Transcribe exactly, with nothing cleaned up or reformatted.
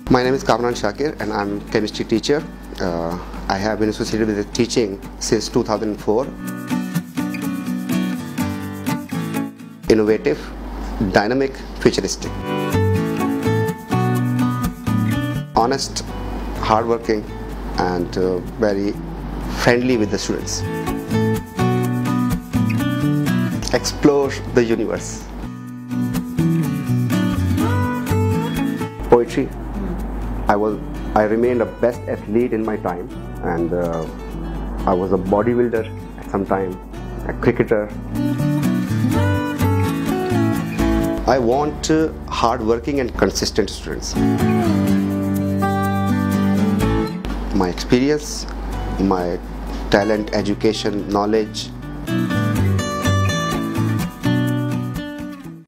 My name is Kamran Shakir and I'm a chemistry teacher. Uh, I have been associated with teaching since two thousand four. Innovative, dynamic, futuristic. Honest, hardworking and uh, very friendly with the students. Explore the universe. Poetry. I was, I remained a best athlete in my time, and uh, I was a bodybuilder at some time, a cricketer. I want uh, hard-working and consistent students. My experience, my talent, education, knowledge,